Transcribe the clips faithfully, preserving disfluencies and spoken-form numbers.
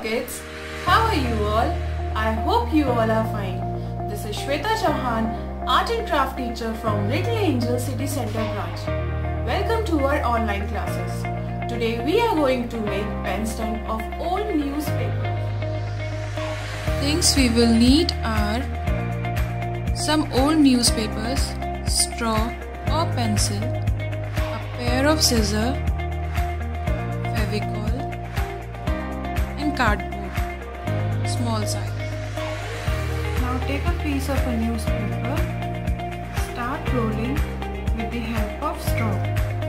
kids, how are you all? I hope you all are fine. This is Shweta Chauhan, Art and Craft teacher from Little Angel City Center branch. Welcome to our online classes. Today we are going to make pen stand of old newspapers. Things we will need are some old newspapers, straw or pencil, a pair of scissors, Fevicol and cardboard, small size. Now take a piece of a newspaper, start rolling with the help of straw.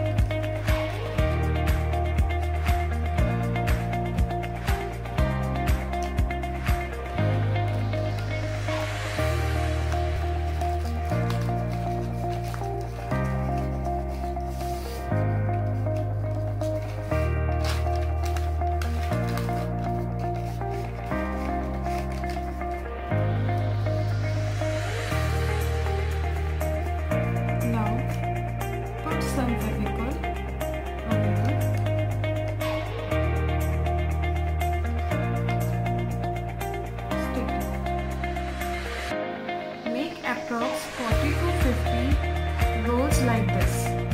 Some Fevicol over here. Stick it. Make approx forty to fifty rolls like this.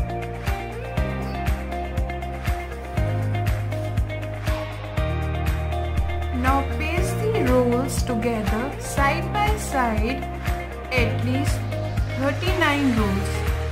Now paste the rolls together side by side at least thirty-nine rolls.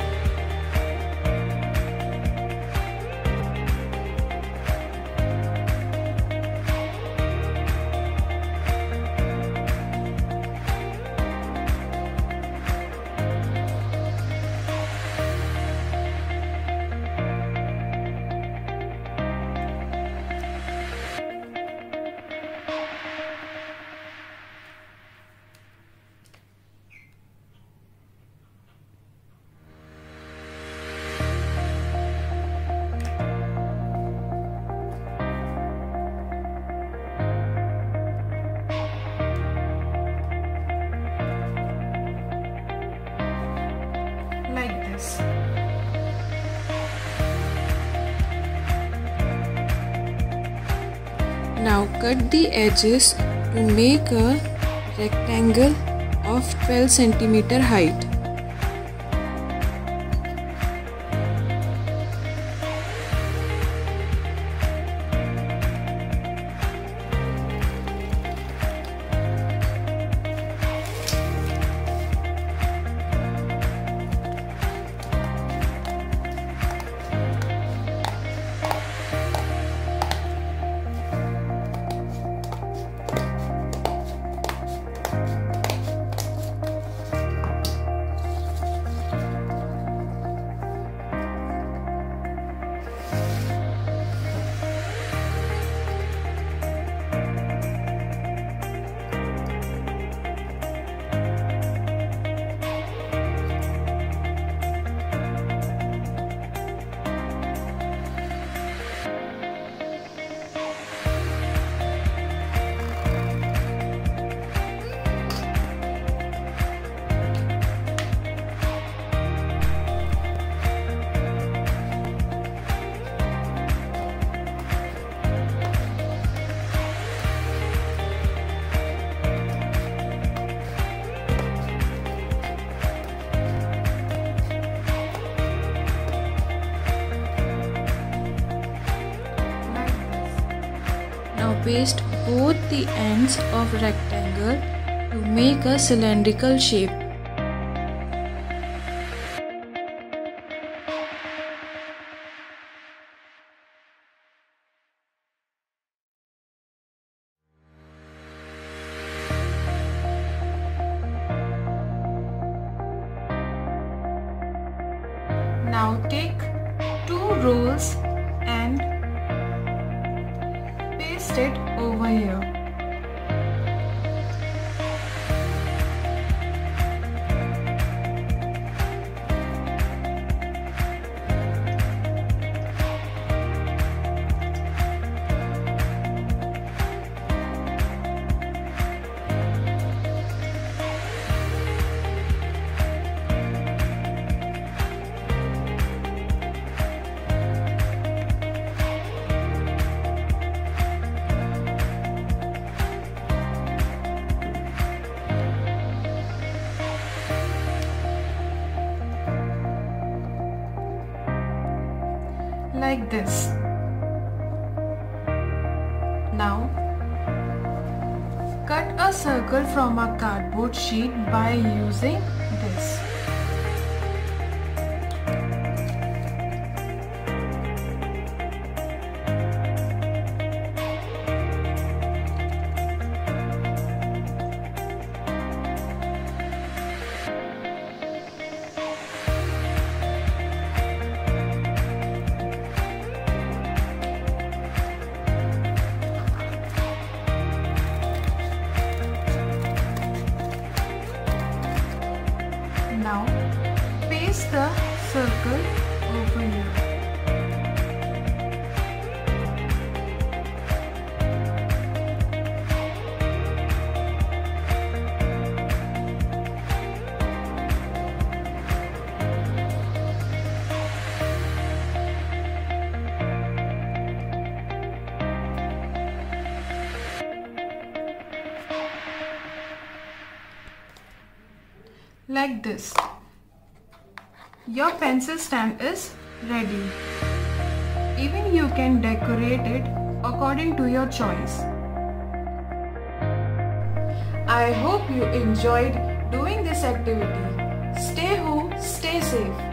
Like this. Now cut the edges to make a rectangle of twelve centimeters height. Now paste both the ends of rectangle to make a cylindrical shape. Now take two rolls and paste it over here. like this. Now cut a circle from a cardboard sheet by using this. Now paste the circle over here. Like this. Your pencil stand is ready. Even you can decorate it according to your choice. I hope you enjoyed doing this activity. Stay home, stay safe.